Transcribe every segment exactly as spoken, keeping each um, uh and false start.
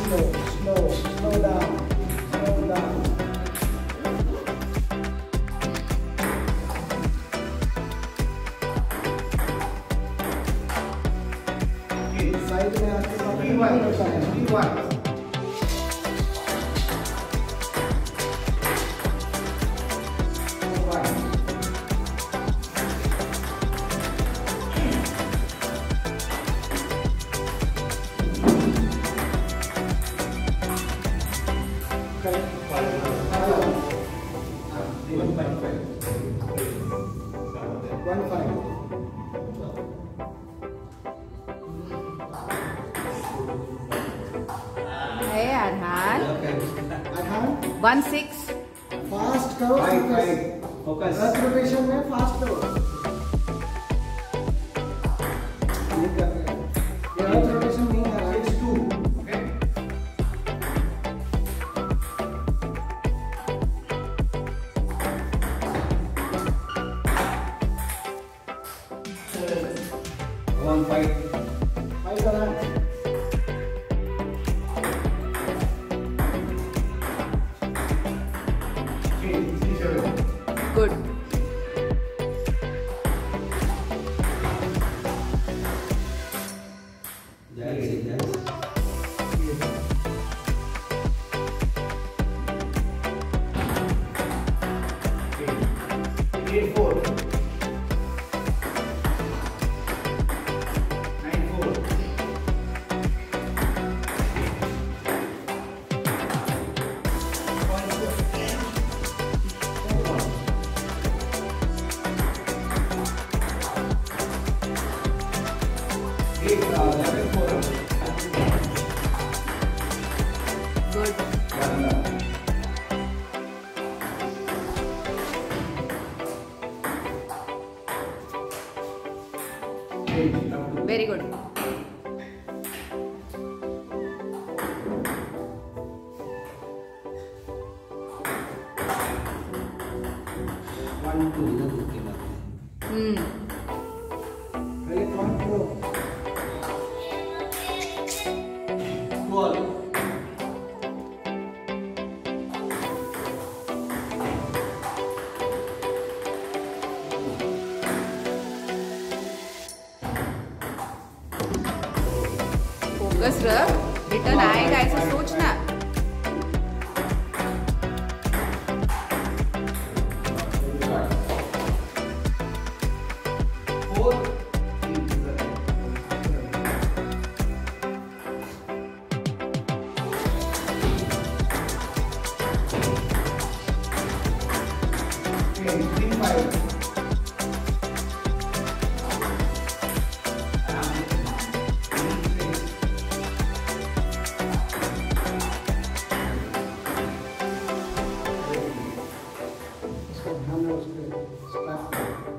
slow, slow, slow down, slow down. Side में आके पकड़ी वाई करता है, d y. Hey Arhaan. Arhaan, One six. fast करो, focus. Earth rotation में fast करो। ये कर रहे हैं। ये earth rotation नहीं कर रहा है। It's two. Okay. One five. Five कर रहा है। Good. That's it, that's it. Eight four. Nine four. Eight, uh, eleven four. Good. One down. Eight, up to. Very good. One two. इधर रुक के बात है। Hmm. पहले count करो। Twelve. Focus रख. Return आएगा ऐसा सोचना. Four. Okay, three five. इसको ध्यान रखो उस पे स्ट्रैप।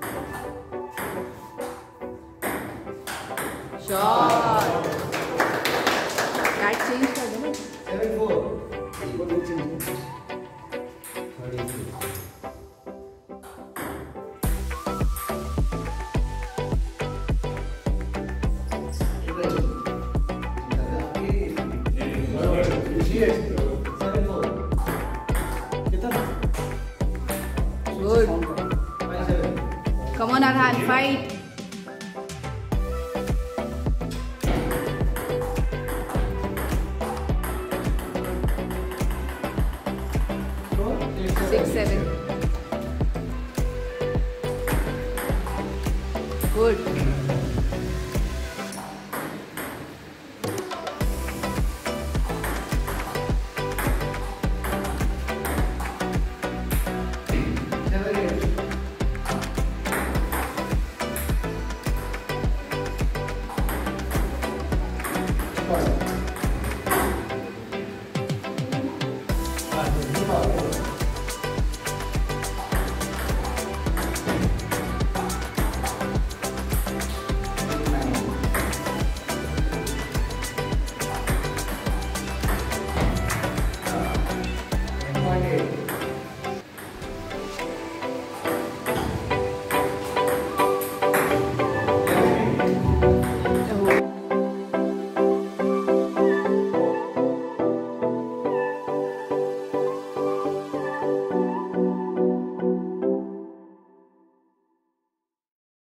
Shot. That change कर दो ना. Seven four. वो नीचे नीचे। Thirty-two. Seven four. कितना? Good. Five seven. Come on Arhaan, fight. Six seven. Good.